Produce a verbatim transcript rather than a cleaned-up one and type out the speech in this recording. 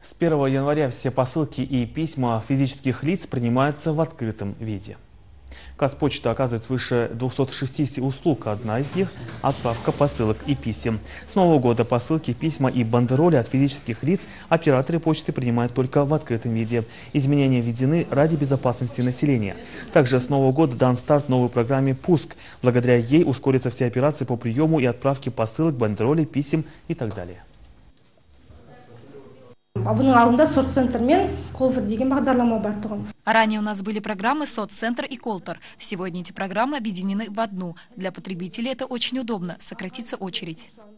С первого января все посылки и письма физических лиц принимаются в открытом виде. Казпочта оказывает свыше двухсот шестидесяти услуг. Одна из них – отправка посылок и писем. С Нового года посылки, письма и бандероли от физических лиц операторы почты принимают только в открытом виде. Изменения введены ради безопасности населения. Также с Нового года дан старт новой программе «Пуск». Благодаря ей ускорятся все операции по приему и отправке посылок, бандеролей, писем и так далее. Ранее у нас были программы соццентр и колтер. Сегодня эти программы объединены в одну. Для потребителей это очень удобно, сократится очередь.